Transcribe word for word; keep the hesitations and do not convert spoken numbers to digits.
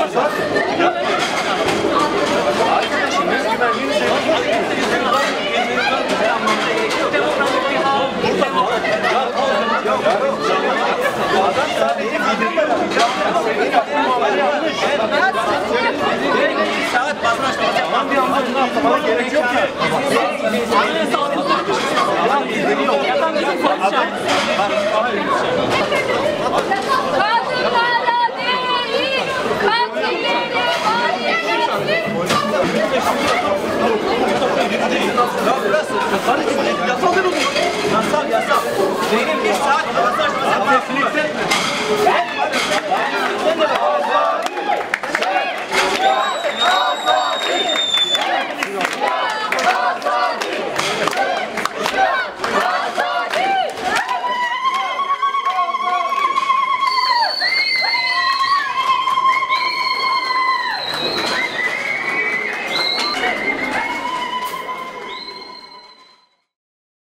Arkadaşım biz güvenliğimize adam sadece saat basmışlar. Tamam bir anda bunu atlamana gerek yok ki. Adam izleniyor. Kadınlara değil, kadınlara Yasal değil mi? Yasal, yasal. Benim bir saat basmışlar.